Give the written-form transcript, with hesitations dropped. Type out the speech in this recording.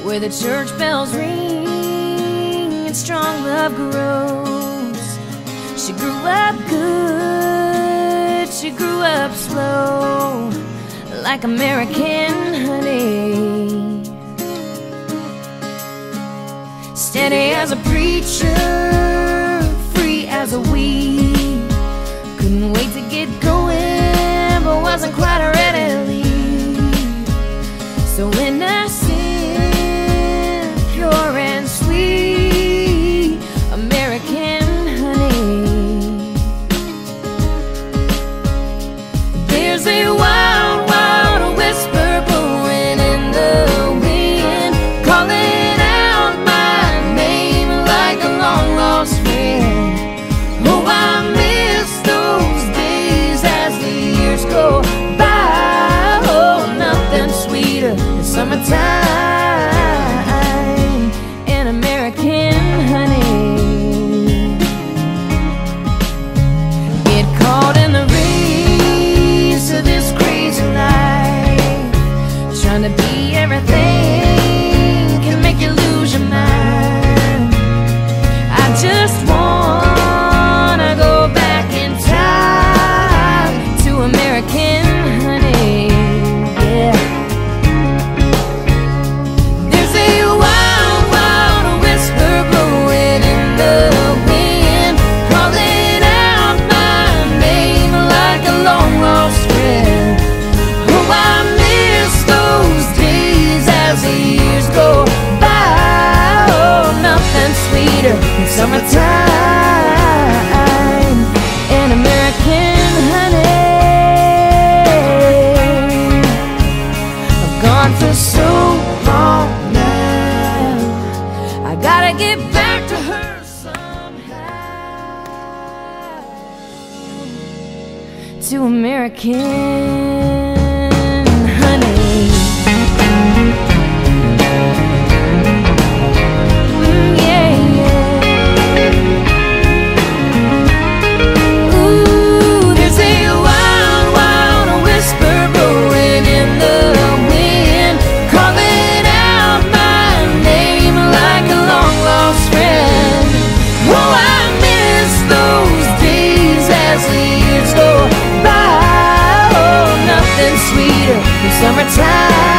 where the church bells ring and strong love grows. She grew up good, she grew up slow, like American honey. Steady as a preacher, free as a weed. Couldn't wait to get going, but wasn't quite ready to leave. So innocent, pure and sweet, American honey. There's a wild, wild whisper blowing in the wind, calling out my name like a long lost friend. Oh, I miss those days as the years go by. Oh, nothing sweeter than summertime and American honey. Get caught in the race of this crazy life, trying to be everything can make you lose your mind. I just wanna go back in time to American honey, yeah. There's a wild, wild whisper blowing in the wind, calling out my name like a long lost friend. Oh, I miss those days as the years go by. Oh, nothing sweeter than summertime and American honey. I've gone for so long now, I gotta get back to her somehow. To American honey. Yeah, yeah. Ooh, there's a wild, wild whisper blowing in the wind, calling out my name like a long lost friend. Oh, I miss those days as the years go by. Oh, nothing sweeter than summertime